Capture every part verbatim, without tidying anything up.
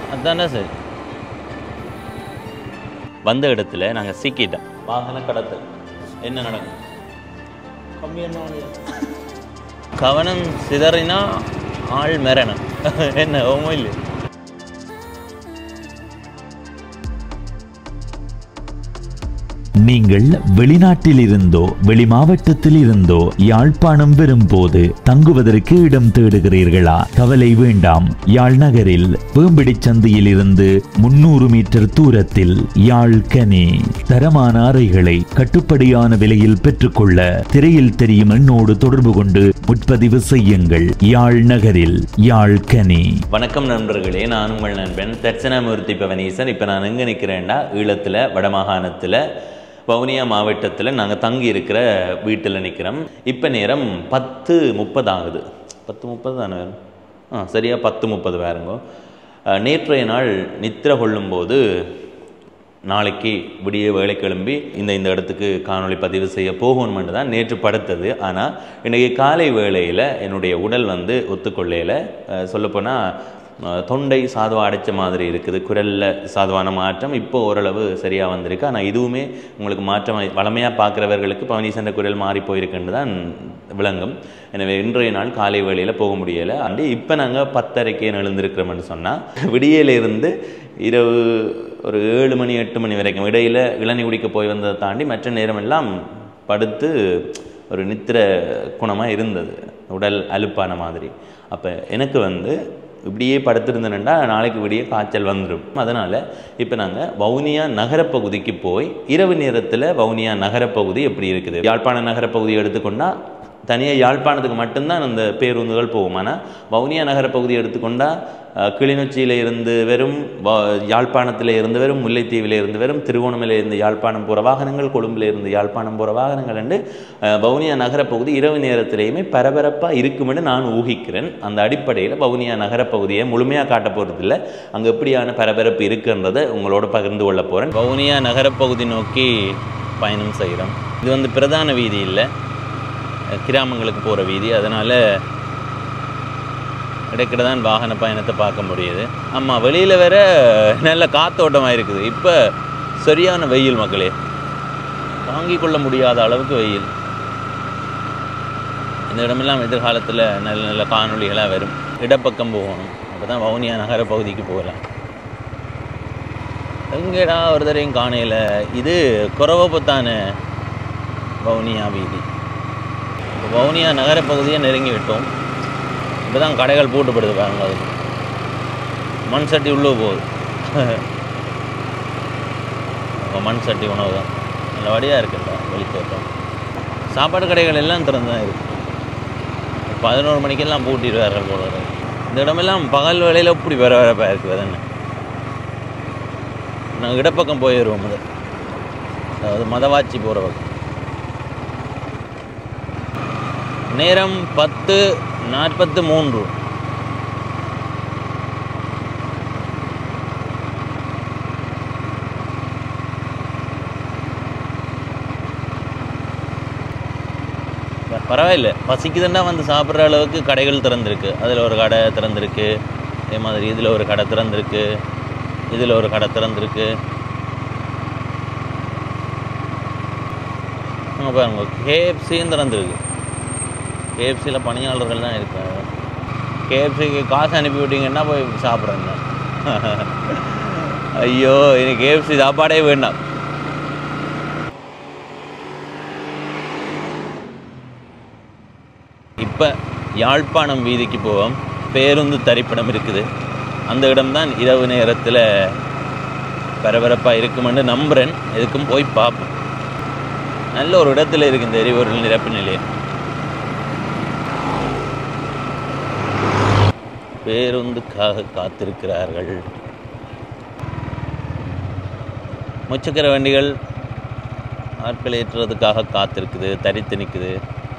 அதுதானே சரி. வந்த இடத்துல நாங்கள் சிக்கிட்டோம். வாகன கடத்தல் என்ன நடக்கும்? கவனம் சிதறினா ஆள் மரணம். என்ன ஓமோ இல்லை. நீங்கள் வெளிநாட்டில் இருந்தோ வெளி மாவட்டத்தில் இருந்தோ யாழ்ப்பாணம் வரும்போது தங்குவதற்கு இடம் தேடுகிறீர்களா? கவலை வேண்டாம். யாழ் நகரில் வேம்பிடி சந்தையில் இருந்து முன்னூறு மீட்டர் தூரத்தில் யாழ் கனி தரமான அறைகளை கட்டுப்படியான விலையில் பெற்றுக்கொள்ள திரையில் தெரியும் எண்ணோடு தொடர்பு கொண்டு முன்பதிவு செய்யுங்கள். யாழ் நகரில் யாழ் கனி. வணக்கம் நண்பர்களே, நான் உங்கள் நண்பன் தட்சணாமூர்த்தி பவனீசன். இப்போ நான் எங்கே நிற்கிறேன்டா, ஈழத்தில் வடமாகாணத்தில் வவுனியா மாவட்டத்தில் நாங்கள் தங்கி இருக்கிற வீட்டில் நிற்கிறோம். இப்போ நேரம் பத்து முப்பது ஆகுது. பத்து முப்பது தானே வேணும்? ஆ சரியா, பத்து முப்பது வேறுங்கோ. நேற்றைய நாள் நித்திர கொள்ளும்போது நாளைக்கு விடிய வேலை கிளம்பி இந்த இந்த இடத்துக்கு காணொளி பதிவு செய்ய போகணுமென்று தான் நேற்று படுத்தது. ஆனால் இன்றைக்கி காலை வேளையில் என்னுடைய உடல் வந்து ஒத்துக்கொள்ளையில் சொல்லப்போனால் தொண்டை சாதுவா அடைச்ச மாதிரி இருக்குது. குரலில் சாதுவான மாற்றம் இப்போ ஓரளவு சரியாக வந்திருக்கு. ஆனால் இதுவுமே உங்களுக்கு மாற்றம் வளமையாக பார்க்குறவர்களுக்கு பவனீசன் குரல் மாறி போயிருக்குன்னு தான் விளங்கும். எனவே இன்றைய நாள் காலை வேளையில் போக முடியலை. அண்டு இப்போ நாங்கள் பத்தரைக்கே எழுந்திருக்கிறோம்னு சொன்னால் விடியலிருந்து இரவு ஒரு ஏழு மணி எட்டு மணி வரைக்கும் இடையில் இளநீ குடிக்க போய் வந்ததை தாண்டி மற்ற நேரமெல்லாம் படுத்து ஒரு நித்திர குணமாக இருந்தது, உடல் அலுப்பான மாதிரி. அப்போ எனக்கு வந்து இப்படியே படுத்திருந்தேன்டா நாளைக்கு விடிய காய்ச்சல் வந்துடும். அதனால் இப்போ நாங்கள் வவுனியா நகரப்பகுதிக்கு போய் இரவு நேரத்தில் வவுனியா நகரப்பகுதி எப்படி இருக்குது, யாழ்ப்பாண நகரப்பகுதியை எடுத்துக்கொண்டால் தனியாக யாழ்ப்பாணத்துக்கு மட்டும்தான் அந்த பேருந்துகள் போகும். ஆனால் வவுனியா நகரப்பகுதியை எடுத்துக்கொண்டால் கிளிநொச்சியில் இருந்து வெறும் யாழ்ப்பாணத்தில் இருந்து வெறும் முல்லைத்தீவில் இருந்து வெறும் திருகோணமலையில் இருந்து யாழ்ப்பாணம் போகிற வாகனங்கள், கொழும்பில் இருந்து யாழ்ப்பாணம் போகிற வாகனங்கள் என்று வவுனியா நகரப்பகுதி இரவு நேரத்திலேயுமே பரபரப்பாக இருக்குமென்று நான் ஊகிக்கிறேன். அந்த அடிப்படையில் வவுனியா நகரப்பகுதியை முழுமையாக காட்ட போகிறதில்லை, அங்கே எப்படியான பரபரப்பு இருக்குன்றதை உங்களோட பகிர்ந்து கொள்ள போகிறேன். வவுனியா நகரப்பகுதி நோக்கி பயணம் செய்கிறோம். இது வந்து பிரதான வீதி இல்லை, கிராமங்களுக்கு போகிற வீதி. அதனால் இடைக்கிட தான் வாகன பயணத்தை பார்க்க முடியுது. ஆமாம், வெளியில் வேற நல்ல காத்தோட்டமாக இருக்குது. இப்போ சரியான வெயில் மக்களே, தாங்கிக் கொள்ள முடியாத அளவுக்கு வெயில். இந்த இடமெல்லாம் எதிர்காலத்தில் நல்ல நல்ல காணொலிகளாக வரும். இடப்பக்கம் போகணும், அப்போ தான் வவுனியா நகர பகுதிக்கு போகலாம். எங்கேடா ஒரு தரையும் காணையில். இது குறவப்பத்தான வவுனியா வீதி. இப்போ வவுனியா நகர பகுதியை நெருங்கி விட்டோம். இப்போ தான் கடைகள் பூட்டப்படுது பாருங்க. அது மண் சட்டி உள்ளே போகுது. மண் சட்டி உணவு தான் நல்ல வடியாக இருக்குல்ல, வெளித்தோட்டம். சாப்பாடு கடைகள் எல்லாம் திறந்து தான் இருக்குது. பதினோரு மணிக்கெல்லாம் பூட்டிடுவார்கள் போல. இந்த இடமெல்லாம் பகல் வேலையில் இப்படி வர வரப்பாக இருக்குது. அதுன்னு நாங்கள் இடப்பக்கம் போயிடுவோம். அது அதாவது மதவாச்சி போகிற பக்கம். நேரம் பத்து நாற்பத்து மூன்று. பரவாயில்ல, பசிக்குதுன்னா வந்து சாப்பிட்ற அளவுக்கு கடைகள் திறந்திருக்கு. அதில் ஒரு கடை திறந்திருக்கு, அதே மாதிரி இதில் ஒரு கடை திறந்திருக்கு, இதில் ஒரு கடை திறந்திருக்கு. அங்கே பாருங்க, கேஎஃப்சியும் திறந்துருக்கு. கேஎஃப்சியில் பணியாளர்கள் தான் இருக்காங்க. கேஎஃப்சிக்கு காசு அனுப்பி விட்டீங்கன்னா போய் சாப்பிட்றேங்க. ஐயோ, எனக்கு கேஎஃப்சி சாப்பாடே வேண்டாம். இப்போ யாழ்ப்பாணம் வீதிக்கு போவோம். பேருந்து தரிப்பிடம் இருக்குது. அந்த இடம்தான் இரவு நேரத்தில் பரபரப்பாக இருக்குமென்று நம்புகிறேன். எதுக்கும் போய் பார்ப்போம். நல்ல ஒரு இடத்துல இருக்குது இந்த எரிபொருள் நிரப்பு நிலையம். பேருந்துக்காக காத்திருக்கிறார்கள். முச்சக்கர வண்டிகள் ஆட்கள் ஏற்றுறதுக்காக காத்திருக்குது, தரித்து நிற்குது.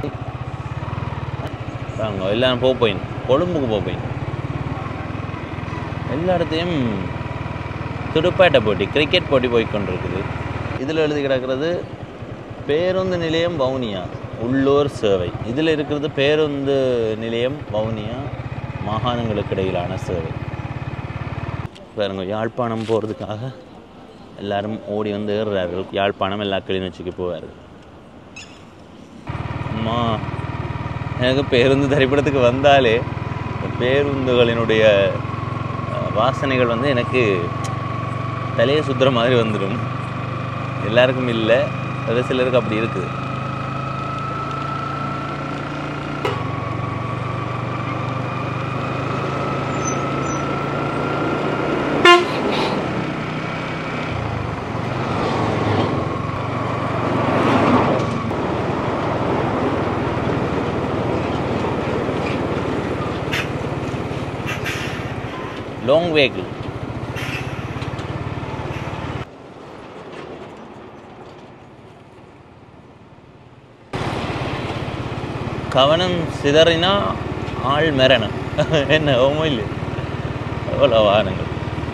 வாங்க எல்லாம் போக போயின், கொழும்புக்கு போக போயின். எல்லா இடத்தையும் துடுப்பாட்ட போட்டி, கிரிக்கெட் போட்டி போய்கொண்டிருக்குது. இதில் எழுதி கிடக்கிறது பேருந்து நிலையம் வவுனியா உள்ளூர் சேவை. இதில் இருக்கிறது பேருந்து நிலையம் வவுனியா மாகாணங்களுக்கு இடையிலான சேவை. பாருங்க, யாழ்ப்பாணம் போகிறதுக்காக எல்லாரும் ஓடி வந்து ஏறுறார்கள். யாழ்ப்பாணம் எல்லா கிளிநொச்சிக்கு போவார். அம்மா, எனக்கு பேருந்து திரைப்படத்துக்கு வந்தாலே பேருந்துகளினுடைய வாசனைகள் வந்து எனக்கு தலையை சுற்றுற மாதிரி வந்துடும். எல்லாருக்கும் இல்லை, அது சிலருக்கு அப்படி இருக்குது. Long vehicle. கவனம் சிதறினா ஆள் மரணம். என்ன ஓமோ இல்லை, எவ்வளோ வாகனங்கள்.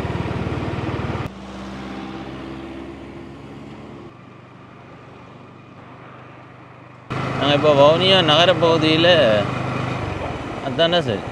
நாங்கள் இப்போ வவுனியா நகரப்பகுதியில் அதுதானே சரி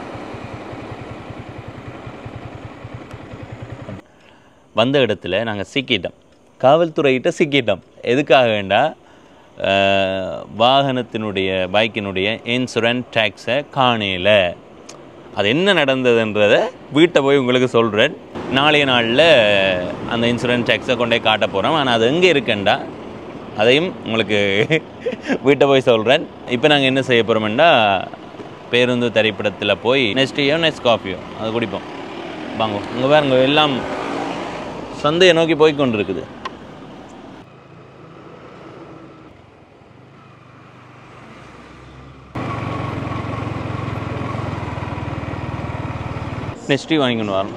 வந்த இடத்துல நாங்கள் சிக்கிட்டோம். காவல்துறையிட்ட சிக்கிட்டோம். எதுக்காக வேண்டாம், வாகனத்தினுடைய பைக்கினுடைய இன்சூரன்ஸ் டேக்ஸை காணையில். அது என்ன நடந்ததுன்றதை வீட்டை போய் உங்களுக்கு சொல்கிறேன். நாளைய நாளில் அந்த இன்சூரன்ஸ் டேக்ஸை கொண்டே காட்ட போகிறோம். ஆனால் அது எங்கே இருக்குண்டா அதையும் உங்களுக்கு வீட்டை போய் சொல்கிறேன். இப்போ நாங்கள் என்ன செய்ய போகிறோம்னா, பேருந்து திரைப்படத்தில் போய் நெஸ்டியோ நெஸ்ட் காஃபியோ அது குடிப்போம். வாங்க, இங்கே பாருங்க, எல்லாம் சந்தையை நோக்கி போய் கொண்டிருக்குது. நெஸ்டி வாங்கிக்கொண்டு வரணும்.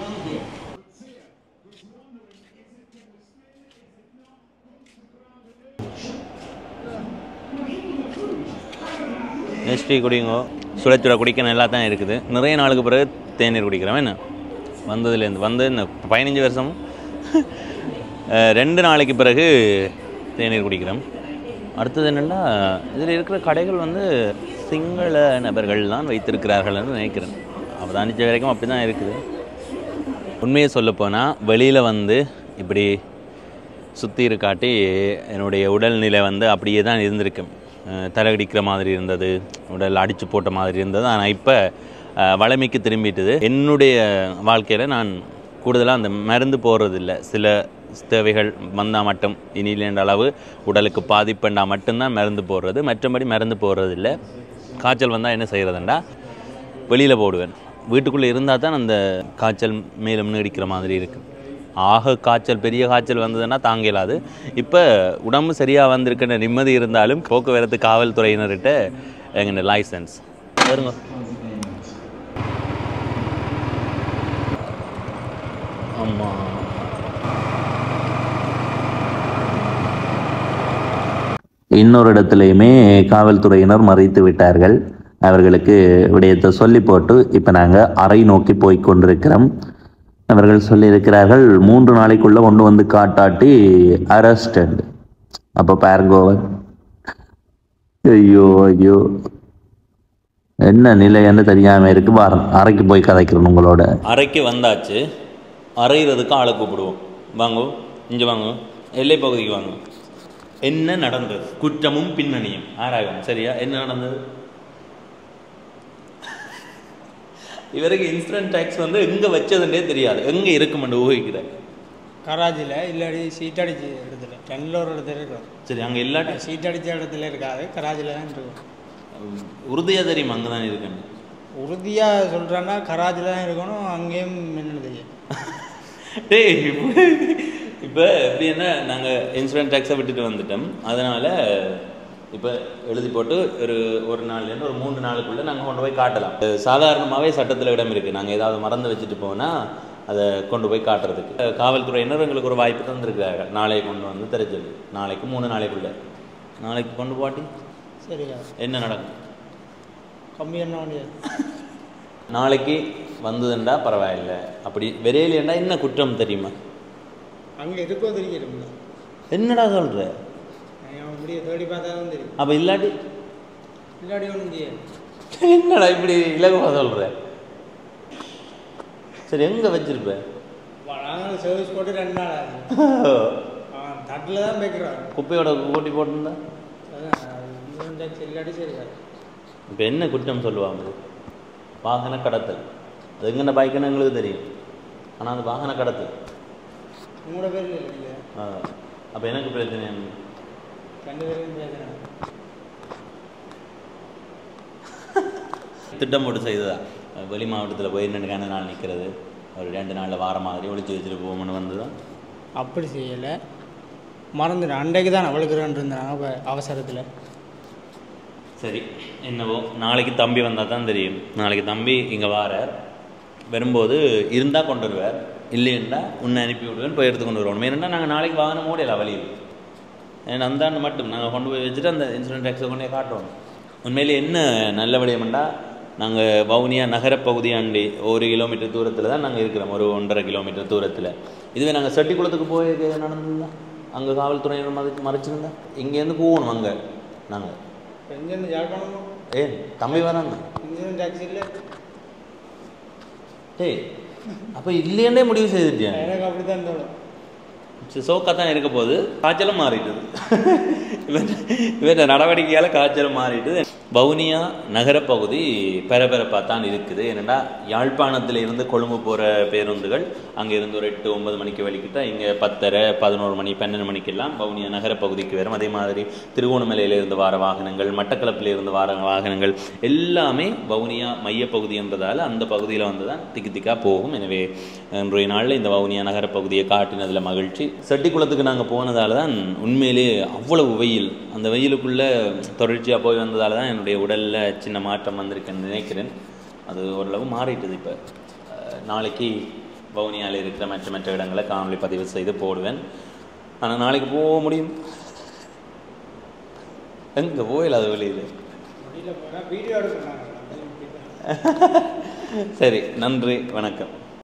நெஸ்டி குடிங்க, சுட சுட குடிக்க நல்லா தான் இருக்குது. நிறைய நாளுக்கு பிறகு தேநீர் குடிக்கிறோம். என்ன வந்ததுலேருந்து வந்து இந்த பதினஞ்சு வருஷம் ரெண்டு நாளைக்கு பிறகு தேநீர் குடிக்கிறோம். அடுத்தது என்னென்னா, இதில் இருக்கிற கடைகள் வந்து சிங்கள நபர்கள் தான் வைத்திருக்கிறார்கள்னு நினைக்கிறேன். அவதானிச்ச வரைக்கும் அப்படி தான் இருக்குது. உண்மையை சொல்லப்போனால் வெளியில் வந்து இப்படி சுற்றி இருக்காட்டி என்னுடைய உடல்நிலை வந்து அப்படியே தான் இருந்திருக்கு. தலையடிக்கிற மாதிரி இருந்தது, உடல் அடித்து போட்ட மாதிரி இருந்தது. ஆனால் இப்போ வளமைக்கு திரும்பிட்டுது. என்னுடைய வாழ்க்கையில் நான் கூடுதலாக அந்த மருந்து போடுறதில்லை. சில தேவைகள் வந்தால் மட்டும், இனிலேண்ட அளவு உடலுக்கு பாதிப்புண்டா மட்டும்தான் மருந்து போடுறது. மற்றபடி மருந்து போடுறதில்லை. காய்ச்சல் வந்தால் என்ன செய்கிறதுண்டா, வெளியில் போடுவேன். வீட்டுக்குள்ளே இருந்தால் தான் அந்த காய்ச்சல் மேலும் நீடிக்கிற மாதிரி இருக்குது. ஆக காய்ச்சல், பெரிய காய்ச்சல் வந்ததுன்னா தாங்க இயலாது. இப்போ உடம்பு சரியாக வந்திருக்கின்ற நிம்மதி இருந்தாலும் போக்குவரத்து காவல்துறையினர்கிட்ட எங்கள் லைசன்ஸ் வருங்க. ஆமாம், இன்னொரு இடத்துலையுமே காவல்துறையினர் மறைத்து விட்டார்கள். அவர்களுக்கு விடயத்தை சொல்லி போட்டு இப்போ நாங்கள் அறை நோக்கி போய் கொண்டிருக்கிறோம். அவர்கள் சொல்லியிருக்கிறார்கள், மூன்று நாளைக்குள்ளே கொண்டு வந்து காட்டாட்டி அரெஸ்டட். அப்போ பாருங்கோவர், ஐயோ ஐயோ என்ன நிலைன்னு தெரியாமல் இருக்கு. வாரம் அறைக்கு போய் கதைக்கிறோம். உங்களோட அறைக்கு வந்தாச்சு. அறையிறதுக்கு ஆளை கூப்பிடுவோம். வாங்கோ, இங்கே வாங்க, எல்லை பகுதிக்கு வாங்க. என்ன நடந்தது, குற்றமும் பின்னணியும் ஆராயும். சரியா, என்ன நடந்தது? இவருக்கு இன்சூரன்ஸ் டேக்ஸ் வந்து எங்கே வச்சதுன்னே தெரியாது. எங்கே இருக்குமென்று ஊகிக்கிறேன். கராஜில் இல்லாடி சீட் அடித்த இடத்துல, டென்னில் ஒரு இடத்துல இருக்கும். சரி, அங்கே இல்லாட்டி சீட் அடித்த இடத்துல இருக்காது, கராஜில் தான் இருக்கும். உறுதியாக தெரியும் அங்கே தான் இருக்குன்னு. உறுதியாக சொல்கிறேன்னா கராஜில் தான் இருக்கணும். அங்கேயும் என்னென்னு தெரியும். டேய், இப்போ எப்படி என்ன, நாங்கள் இன்சூரன்ஸ் டேக்ஸை விட்டுட்டு வந்துட்டோம். அதனால் இப்போ எழுதி போட்டு ஒரு ஒரு நாள்லேருந்து ஒரு மூன்று நாளுக்குள்ளே நாங்கள் கொண்டு போய் காட்டலாம். சாதாரணமாகவே சட்டத்தில் இடம் இருக்குது. நாங்கள் ஏதாவது மறந்து வச்சுட்டு போனால் அதை கொண்டு போய் காட்டுறதுக்கு காவல்துறையினர் எங்களுக்கு ஒரு வாய்ப்பு தந்துருக்காங்க. நாளைக்கு கொண்டு வந்து தெரிஞ்சது, நாளைக்கு மூணு நாளைக்குள்ளே நாளைக்கு கொண்டு போட்டி சரியா என்ன நடக்கும்? கம்மி என்ன முடியாது. நாளைக்கு வந்ததுண்டா பரவாயில்லை. அப்படி விரையிலேண்டா என்ன குற்றம் தெரியுமா? அங்கே இருக்கோ தெரியும். என்னடா சொல்கிற? அப்படியே தேடி பார்த்தா தான் தெரியும். அப்போ இல்லாட்டி இல்லாட்டி ஒன்றும் தெரியாது. என்னடா இப்படி இலகுவா சொல்கிற? சரி, எங்கே வச்சிருப்ப? நாங்கள் சர்வீஸ் போட்டு ரெண்டு நாள் ஆகுது. தட்டில் தான் வைக்கிறோம். குப்பையோட கூட்டி போட்டிருந்தா அதான் செல்லாடி சரி. இப்போ என்ன குற்றம் சொல்லுவாங்க? வாகன கடத்தல். அது எங்கென்ன பைக்குன்னு எங்களுக்கு தெரியும், ஆனால் அது வாகன கடத்தல் உங்களோட பேர் இல்லை. அப்போ எனக்கு பிரச்சனை ரெண்டு பேரும் பிரச்சனை. திட்டம் போட்டு செய்ததா? வெளி மாவட்டத்தில் போய் ரெண்டு கண்ட நாள் நிற்கிறது, ஒரு ரெண்டு நாளில் வார மாதிரி ஒழிச்சு வச்சுட்டு போகணும்னு வந்து தான். அப்படி செய்யலை, மறந்துட்டேன். அன்றைக்கு தான் அவளுக்குறான் இருந்தாங்க இப்போ அவசரத்தில். சரி என்னவோ, நாளைக்கு தம்பி வந்தால் தான் தெரியும். நாளைக்கு தம்பி இங்கே வாரார், வரும்போது இருந்தால் கொண்டு வருவார், இல்லைன்னா உன்னை அனுப்பி விடுவேன், போய் எடுத்து கொண்டு வருவோம். ஏன்னா நாங்கள் நாளைக்கு வாகனம் ஓடையில வழியில் ஏன்னா அந்தாண்டு மட்டும் நாங்கள் கொண்டு போய் வச்சுட்டு அந்த இன்சூரன்ஸ் டேக்ஸை கொண்டே காட்டுவோம். உண்மையிலே என்ன நல்ல விடயம்டா, நாங்கள் வவுனியா நகரப்பகுதியாண்டி ஒரு கிலோமீட்டர் தூரத்தில் தான் நாங்கள் இருக்கிறோம், ஒரு ஒன்றரை கிலோமீட்டர் தூரத்தில். இதுவே நாங்கள் செட்டிக்குளத்துக்கு போய் நடந்துருந்தா அங்கே காவல்துறையினர் மதி மறைச்சிருந்தா இங்கேருந்து போகணும். அங்கே நாங்கள் எங்கேருந்து யாழ்ப்பாணமோ ஏ தம்பி வராங்க இன்சூரன்ஸ் டேக்ஸ் இல்லை. டேய் அப்போ இல்லையாண்டே முடிவு செய்துட்டேன். எனக்கு அப்படி தான் தோணும். சோக்கா தான் இருக்க போது, காய்ச்சலும் மாறிட்டுது. இவன் இவன் நடவடிக்கையால் காய்ச்சலும் மாறிட்டுது. வவுனியா நகரப்பகுதி பரபரப்பாக தான் இருக்குது. ஏன்னா யாழ்ப்பாணத்தில் இருந்து கொழும்பு போகிற பேருந்துகள் அங்கே இருந்து ஒரு எட்டு ஒன்பது மணிக்கு வலிக்கிட்டா இங்கே பத்தரை பதினோரு மணி பன்னெண்டு மணிக்கெல்லாம் வவுனியா நகரப்பகுதிக்கு வரும். அதே மாதிரி திருகோணமலையிலிருந்து வார வாகனங்கள், மட்டக்களப்பிலிருந்து வார வாகனங்கள் எல்லாமே வவுனியா மையப்பகுதி என்றதால் அந்த பகுதியில் வந்து தான் திக்கு திக்காக போகும். எனவே இன்றைய நாளில் இந்த வவுனியா நகரப்பகுதியை காட்டினதில் மகிழ்ச்சி. செட்டிக்குளத்துக்கு நாங்கள் போனதால் தான் உண்மையிலே அவ்வளவு வெயில், அந்த வெயிலுக்குள்ளே தொடர்ச்சியாக போய் வந்ததால் தான் என்னுடைய உடலில் சின்ன மாற்றம் வந்திருக்குன்னு நினைக்கிறேன். அது ஓரளவு மாறிட்டுது. இப்போ நாளைக்கு வவுனியாவில் இருக்கிற மற்ற மற்ற இடங்களை காணொலி பதிவு செய்து போடுவேன். ஆனால் நாளைக்கு போக முடியும், எங்கே போயில அது வெளியில். சரி, நன்றி, வணக்கம்.